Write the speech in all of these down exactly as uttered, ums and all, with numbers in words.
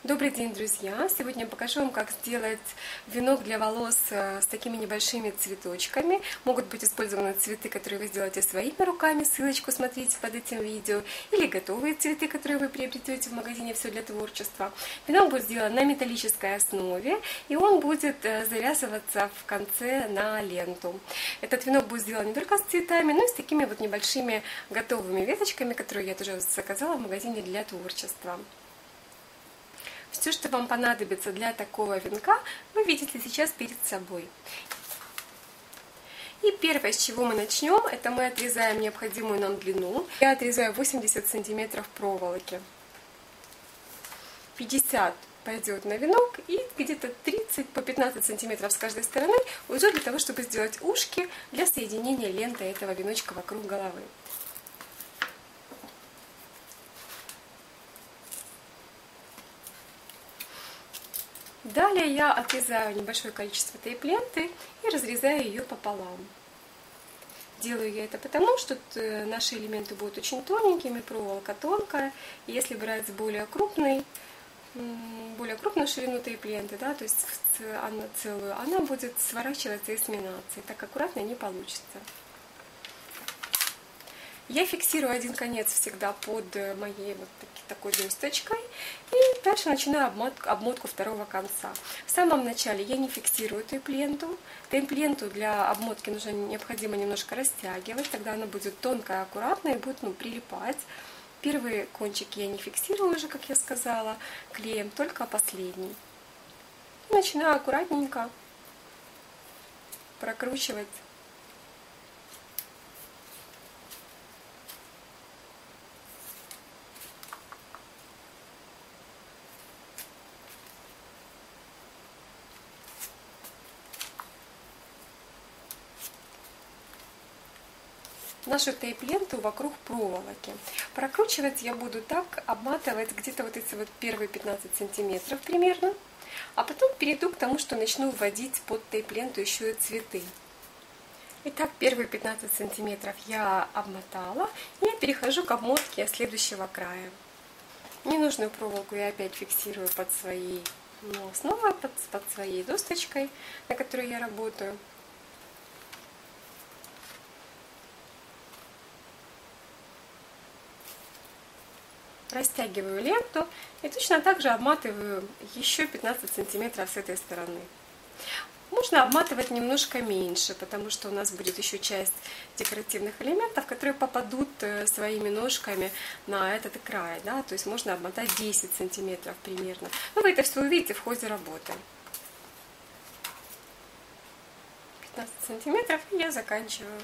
Добрый день, друзья! Сегодня я покажу вам, как сделать венок для волос с такими небольшими цветочками. Могут быть использованы цветы, которые вы сделаете своими руками. Ссылочку смотрите под этим видео. Или готовые цветы, которые вы приобретете в магазине «Все для творчества». Венок будет сделан на металлической основе, и он будет завязываться в конце на ленту. Этот венок будет сделан не только с цветами, но и с такими вот небольшими готовыми веточками, которые я тоже заказала в магазине «Для творчества». Все, что вам понадобится для такого венка, вы видите сейчас перед собой. И первое, с чего мы начнем, это мы отрезаем необходимую нам длину. Я отрезаю восемьдесят сантиметров проволоки. пятьдесят пойдет на венок, и где-то тридцать по пятнадцать сантиметров с каждой стороны уйдет для того, чтобы сделать ушки для соединения ленты этого веночка вокруг головы. Далее я отрезаю небольшое количество тейп-ленты и разрезаю ее пополам. Делаю я это потому, что наши элементы будут очень тоненькими, проволока тонкая. И если брать более крупный, более крупную ширину тейп-ленты, да, то есть она целую, она будет сворачиваться и сминаться, и так аккуратно не получится. Я фиксирую один конец всегда под моей вот такой блесточкой, и дальше начинаю обмотку, обмотку второго конца. В самом начале я не фиксирую тейп-ленту. Тейп-ленту для обмотки нужно необходимо немножко растягивать, тогда она будет тонкая, аккуратная и будет ну, прилипать. Первые кончики я не фиксирую уже, как я сказала, клеем, только последний. И начинаю аккуратненько прокручивать. Нашу тейп-ленту вокруг проволоки. Прокручивать я буду так, обматывать где-то вот эти вот первые пятнадцать сантиметров примерно, а потом перейду к тому, что начну вводить под тейп-ленту еще и цветы. Итак, первые пятнадцать сантиметров я обмотала, и я перехожу к обмотке следующего края. Ненужную проволоку я опять фиксирую под своей, ну, снова под, под своей досточкой, на которой я работаю. Растягиваю ленту и точно так же обматываю еще пятнадцать сантиметров с этой стороны. Можно обматывать немножко меньше, потому что у нас будет еще часть декоративных элементов, которые попадут своими ножками на этот край. Да? То есть можно обмотать десять сантиметров примерно. Но вы это все увидите в ходе работы. пятнадцать сантиметров, и я заканчиваю.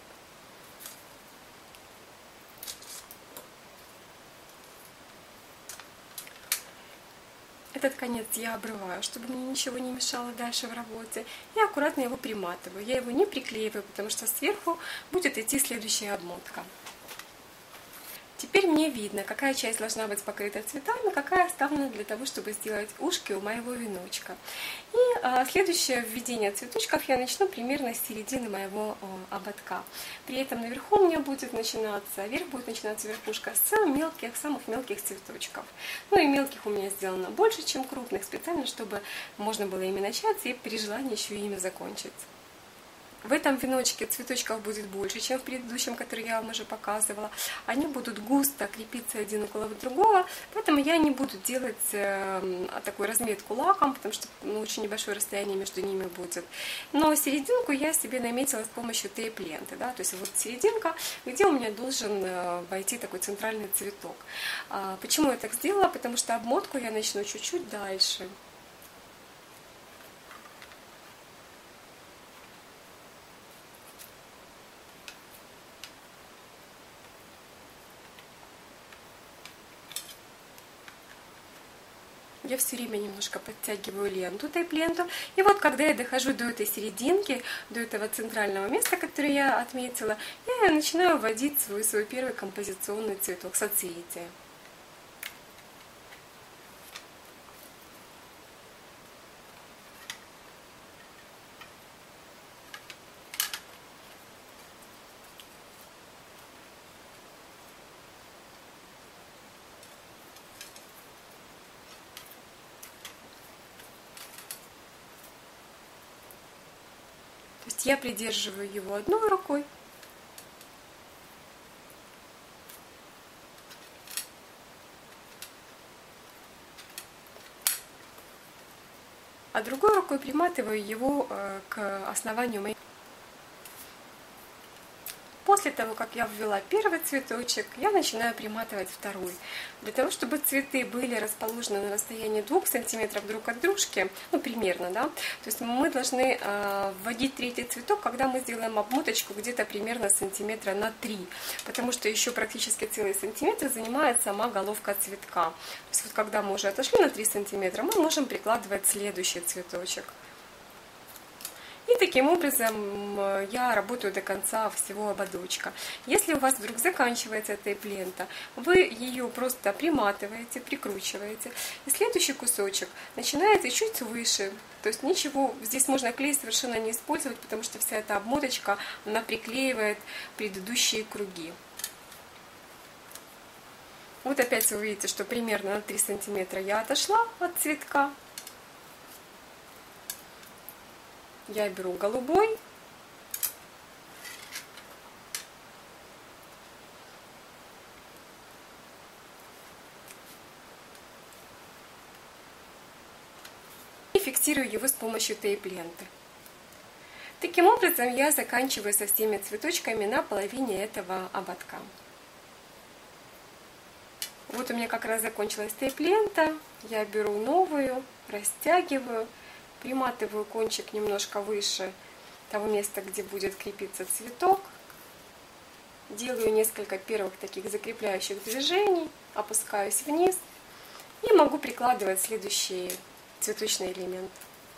Этот конец я обрываю, чтобы мне ничего не мешало дальше в работе, и аккуратно его приматываю. Я его не приклеиваю, потому что сверху будет идти следующая обмотка. Теперь мне видно, какая часть должна быть покрыта цветами, какая оставлена для того, чтобы сделать ушки у моего веночка. И а, следующее введение цветочков я начну примерно с середины моего а, ободка. При этом наверху у меня будет начинаться, вверх будет начинаться верхушка с мелких, самых мелких цветочков. Ну и мелких у меня сделано больше, чем крупных, специально, чтобы можно было ими начать и при желании еще и ими закончить. В этом веночке цветочков будет больше, чем в предыдущем, который я вам уже показывала. Они будут густо крепиться один около другого, поэтому я не буду делать э, такую разметку лаком, потому что ну, очень небольшое расстояние между ними будет. Но серединку я себе наметила с помощью тейп-ленты. Да? То есть вот серединка, где у меня должен э, войти такой центральный цветок. А, почему я так сделала? Потому что обмотку я начну чуть-чуть дальше. Я все время немножко подтягиваю ленту, тейп-ленту. И вот когда я дохожу до этой серединки, до этого центрального места, которое я отметила, я начинаю вводить свой, свой первый композиционный цветок, соцветие. я придерживаю его одной рукой, а другой рукой приматываю его к основанию моей. После того, как я ввела первый цветочек, я начинаю приматывать второй. Для того, чтобы цветы были расположены на расстоянии двух сантиметров друг от дружки, ну примерно, да, то есть мы должны э, вводить третий цветок, когда мы сделаем обмоточку где-то примерно сантиметра на три, потому что еще практически целый сантиметр занимает сама головка цветка. То есть вот когда мы уже отошли на три сантиметра, мы можем прикладывать следующий цветочек. И таким образом я работаю до конца всего ободочка. Если у вас вдруг заканчивается тейп-лента, вы ее просто приматываете, прикручиваете. И следующий кусочек начинается чуть выше. То есть ничего, здесь можно клей совершенно не использовать, потому что вся эта обмоточка, она приклеивает предыдущие круги. Вот опять вы видите, что примерно на три сантиметра я отошла от цветка. Я беру голубой и фиксирую его с помощью тейп-ленты. Таким образом я заканчиваю со всеми цветочками на половине этого ободка. Вот у меня как раз закончилась тейп-лента. Я беру новую, растягиваю. Приматываю кончик немножко выше того места, где будет крепиться цветок. Делаю несколько первых таких закрепляющих движений, опускаюсь вниз и могу прикладывать следующий цветочный элемент.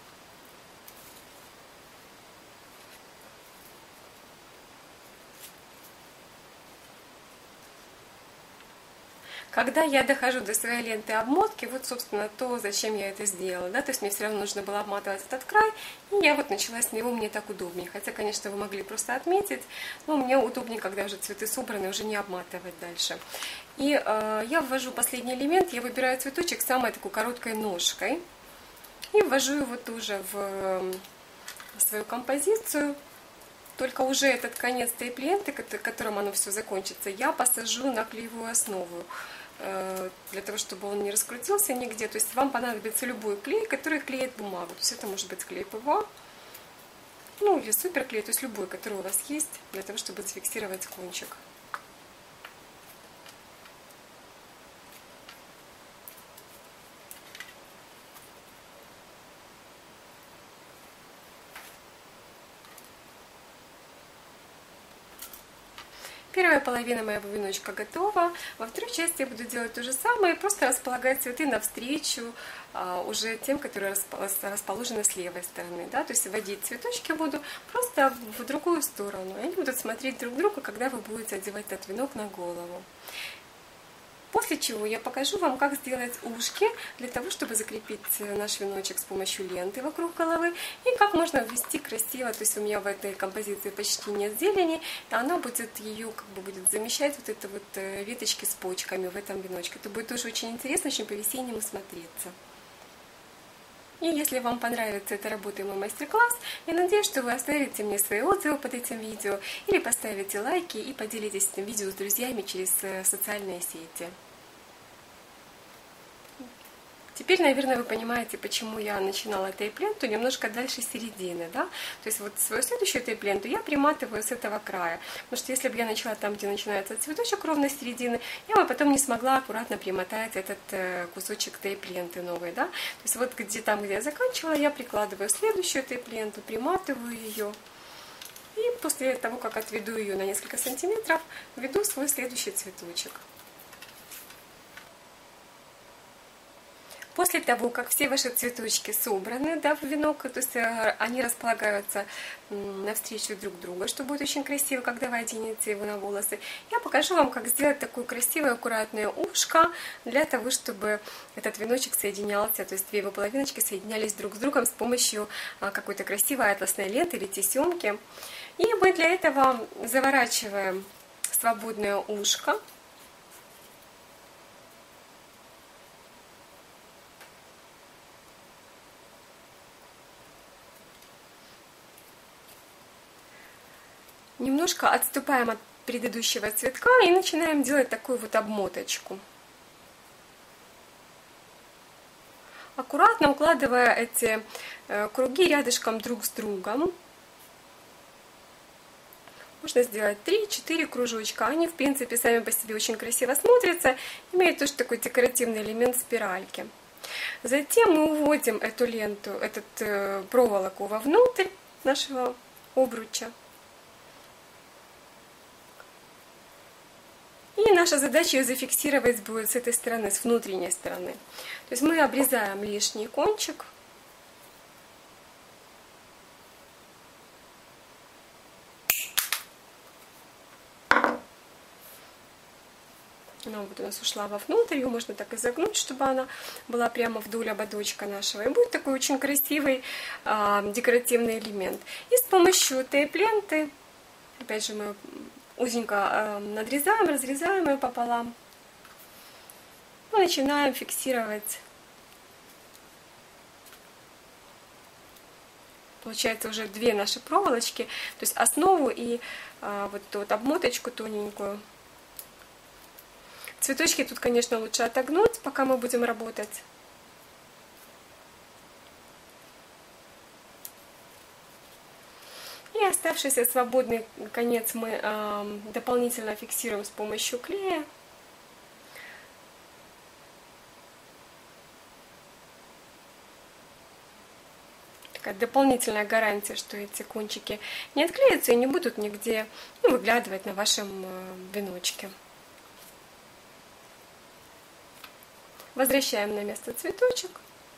Когда я дохожу до своей ленты обмотки, вот, собственно, то, зачем я это сделала, да, то есть мне все равно нужно было обматывать этот край, и я вот начала с него, мне так удобнее, хотя, конечно, вы могли просто отметить, но мне удобнее, когда уже цветы собраны, уже не обматывать дальше. И э, я ввожу последний элемент, я выбираю цветочек с самой такой короткой ножкой, и ввожу его тоже в свою композицию. Только уже этот конец тейп-ленты, которым оно все закончится, я посажу на клеевую основу, для того, чтобы он не раскрутился нигде. То есть вам понадобится любой клей, который клеит бумагу. То есть это может быть клей ПВА, ну или суперклей, то есть любой, который у вас есть, для того, чтобы зафиксировать кончик. Первая половина моего веночка готова. Во второй части я буду делать то же самое, просто располагать цветы навстречу а, уже тем, которые расположены с левой стороны. Да? То есть вводить цветочки буду просто в другую сторону. И они будут смотреть друг друга, когда вы будете одевать этот венок на голову. После чего я покажу вам, как сделать ушки для того, чтобы закрепить наш веночек с помощью ленты вокруг головы, и как можно ввести красиво, то есть у меня в этой композиции почти нет зелени, и она будет ее как бы будет замещать вот это вот веточки с почками в этом веночке. Это будет тоже очень интересно, очень по-весеннему смотреться. И если вам понравится эта работа и мой мастер-класс, я надеюсь, что вы оставите мне свои отзывы под этим видео или поставите лайки и поделитесь этим видео с друзьями через социальные сети. Теперь, наверное, вы понимаете, почему я начинала тейп-ленту немножко дальше середины, да? То есть вот свою следующую тейп-ленту я приматываю с этого края, потому что если бы я начала там, где начинается цветочек ровно с середины, я бы потом не смогла аккуратно примотать этот кусочек тейп-ленты новый, да? То есть вот где там, где я заканчивала, я прикладываю следующую тейп-ленту, приматываю ее. И после того, как отведу ее на несколько сантиметров, введу свой следующий цветочек. После того, как все ваши цветочки собраны, да, в венок, то есть они располагаются навстречу друг другу, что будет очень красиво, когда вы оденете его на волосы, я покажу вам, как сделать такое красивое, аккуратное ушко, для того, чтобы этот веночек соединялся, то есть две его половиночки соединялись друг с другом с помощью какой-то красивой атласной ленты или тесемки. И мы для этого заворачиваем свободное ушко. Немножко отступаем от предыдущего цветка и начинаем делать такую вот обмоточку. Аккуратно укладывая эти круги рядышком друг с другом. Можно сделать три-четыре кружочка. Они, в принципе, сами по себе очень красиво смотрятся. Имеют тоже такой декоративный элемент спиральки. Затем мы уводим эту ленту, эту э, проволоку вовнутрь нашего обруча. И наша задача ее зафиксировать будет с этой стороны, с внутренней стороны. То есть мы обрезаем лишний кончик. Она вот у нас ушла вовнутрь, ее можно так изогнуть, чтобы она была прямо вдоль ободочка нашего. И будет такой очень красивый э, декоративный элемент. И с помощью тейп-ленты, опять же, мы узенько э, надрезаем, разрезаем ее пополам. Мы начинаем фиксировать. Получается уже две наши проволочки, то есть основу и э, вот эту вот обмоточку тоненькую. Цветочки тут, конечно, лучше отогнуть, пока мы будем работать. И оставшийся свободный конец мы э, дополнительно фиксируем с помощью клея. Такая дополнительная гарантия, что эти кончики не отклеятся и не будут нигде, ну, выглядывать на вашем э, веночке. Возвращаем на место цветочек.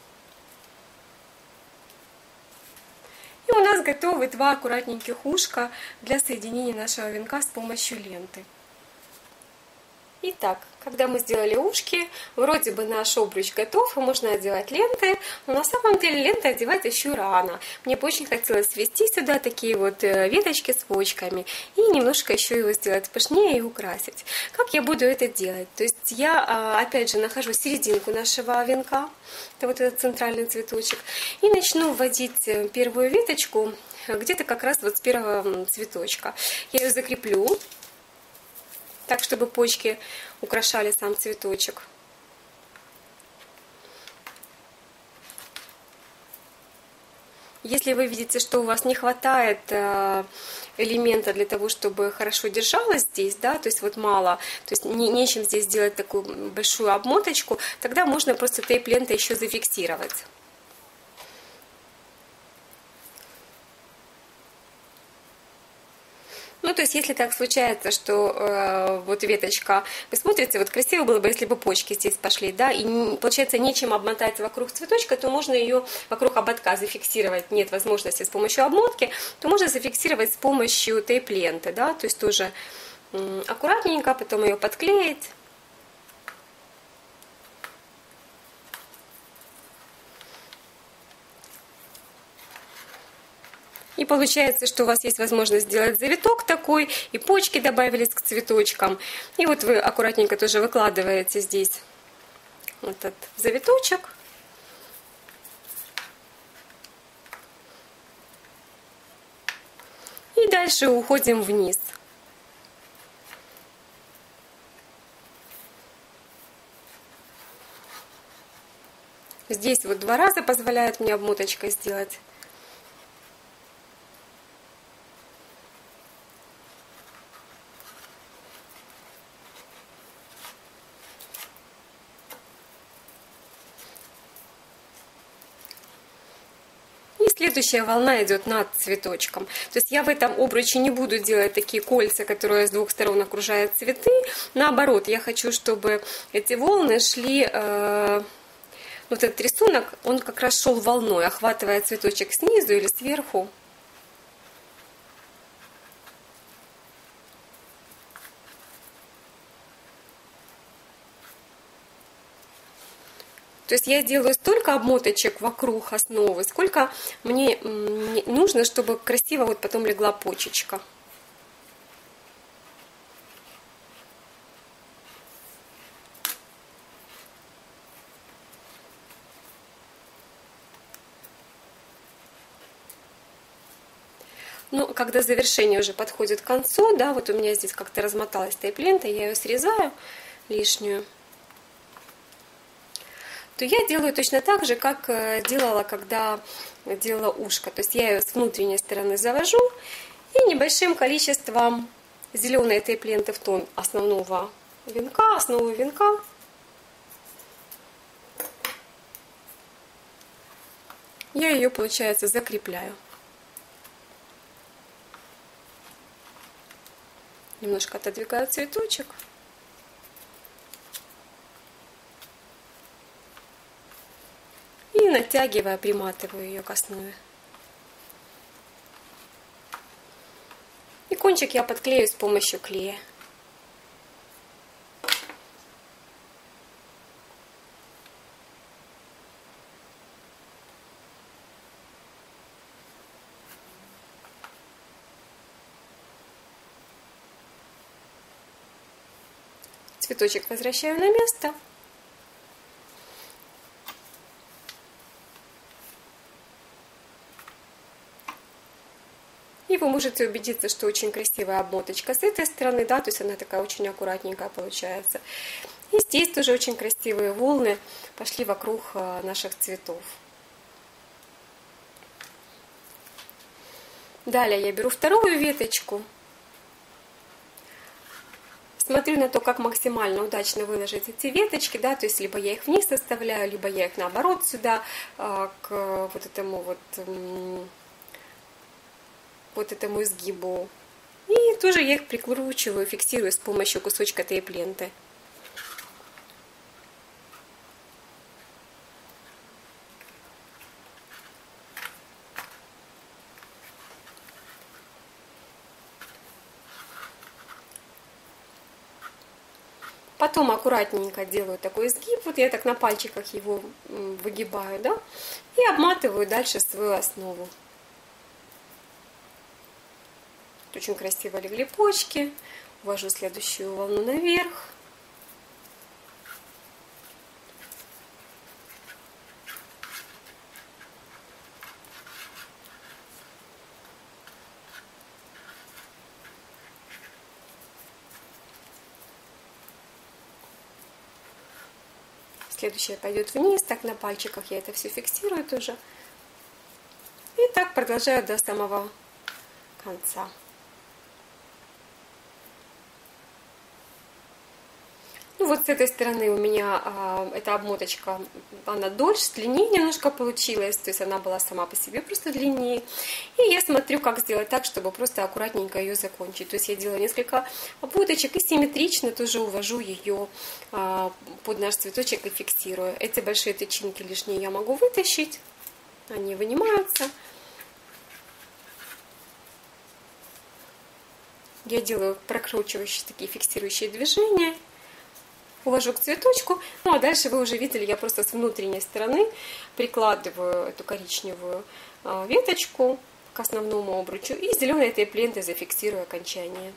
И у нас готовы два аккуратненьких ушка для соединения нашего венка с помощью ленты. Итак, когда мы сделали ушки, вроде бы наш обруч готов, и можно одевать ленты, но на самом деле ленты одевать еще рано. Мне бы очень хотелось свести сюда такие вот веточки с почками и немножко еще его сделать пышнее и украсить. Как я буду это делать? То есть я, опять же, нахожу серединку нашего венка, это вот этот центральный цветочек, и начну вводить первую веточку где-то как раз вот с первого цветочка. Я ее закреплю так, чтобы почки украшали сам цветочек. Если вы видите, что у вас не хватает элемента для того, чтобы хорошо держалось здесь, да, то есть вот мало, то есть не, нечем здесь сделать такую большую обмоточку, тогда можно просто тейп-лентой еще зафиксировать. Ну, то есть, если так случается, что э, вот веточка, вы смотрите, вот красиво было бы, если бы почки здесь пошли, да, и не, получается нечем обмотать вокруг цветочка, то можно ее вокруг ободка зафиксировать, нет возможности с помощью обмотки, то можно зафиксировать с помощью тейп-ленты, да, то есть тоже э, аккуратненько, потом ее подклеить. И получается, что у вас есть возможность сделать завиток такой, и почки добавились к цветочкам. И вот вы аккуратненько тоже выкладываете здесь вот этот завиточек. И дальше уходим вниз. Здесь вот два раза позволяет мне обмоточкой сделать. Следующая волна идет над цветочком. То есть я в этом обруче не буду делать такие кольца, которые с двух сторон окружают цветы. Наоборот, я хочу, чтобы эти волны шли, э, вот этот рисунок, он как раз шел волной, охватывая цветочек снизу или сверху. То есть я делаю столько обмоточек вокруг основы, сколько мне нужно, чтобы красиво вот потом легла почечка. Ну, когда завершение уже подходит к концу, да, вот у меня здесь как-то размоталась тейп-лента, я ее срезаю лишнюю, то я делаю точно так же, как делала, когда делала ушко. То есть я ее с внутренней стороны завожу и небольшим количеством зеленой тейп-ленты в тон основного венка, основы венка я ее, получается, закрепляю. Немножко отодвигаю цветочек. И натягивая, приматываю ее к основе. И кончик я подклею с помощью клея. Цветочек возвращаю на место. И вы можете убедиться, что очень красивая обмоточка с этой стороны, да, то есть она такая очень аккуратненькая получается. И здесь тоже очень красивые волны пошли вокруг наших цветов. Далее я беру вторую веточку. Смотрю на то, как максимально удачно выложить эти веточки, да, то есть либо я их вниз оставляю, либо я их наоборот сюда, к вот этому вот, вот этому изгибу. И тоже я их прикручиваю, фиксирую с помощью кусочка тейп-ленты. Потом аккуратненько делаю такой изгиб, вот я так на пальчиках его выгибаю, да, и обматываю дальше свою основу. Очень красиво легли почки, увожу следующую волну наверх. Следующая пойдет вниз, так на пальчиках я это все фиксирую тоже. И так продолжаю до самого конца. Ну вот с этой стороны у меня а, эта обмоточка, она дольше, длиннее немножко получилась, то есть она была сама по себе просто длиннее. И я смотрю, как сделать так, чтобы просто аккуратненько ее закончить. То есть я делаю несколько обмоточек и симметрично тоже увожу ее а, под наш цветочек и фиксирую. Эти большие тычинки лишние я могу вытащить, они вынимаются. Я делаю прокручивающие такие фиксирующие движения. Увожу к цветочку, ну а дальше вы уже видели, я просто с внутренней стороны прикладываю эту коричневую веточку к основному обручу и зеленой тейп-лентой зафиксирую окончание.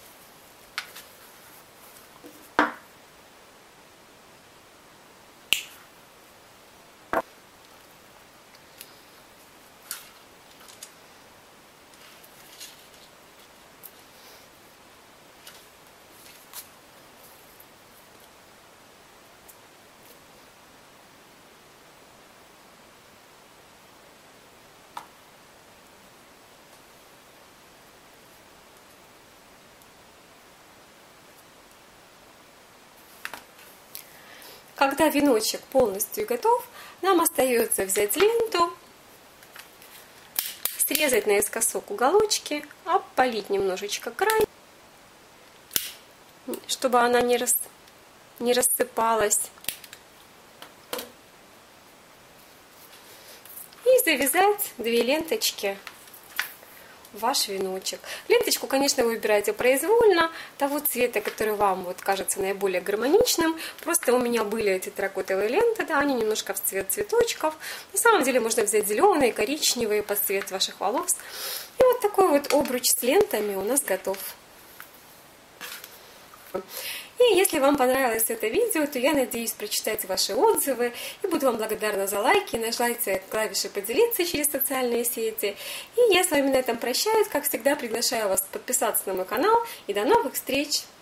Когда веночек полностью готов, нам остается взять ленту, срезать наискосок уголочки, опалить немножечко край, чтобы она не, рас... не рассыпалась. И завязать две ленточки в ваш веночек. Ленточку, конечно, вы выбираете произвольно, того цвета, который вам вот кажется наиболее гармоничным. Просто у меня были эти терракотовые ленты, да, они немножко в цвет цветочков. На самом деле можно взять зеленые, коричневые под цвет ваших волос. И вот такой вот обруч с лентами у нас готов. И если вам понравилось это видео, то я надеюсь прочитать ваши отзывы и буду вам благодарна за лайки. Нажимайте клавиши «Поделиться» через социальные сети. И я с вами на этом прощаюсь. Как всегда, приглашаю вас подписаться на мой канал. И до новых встреч!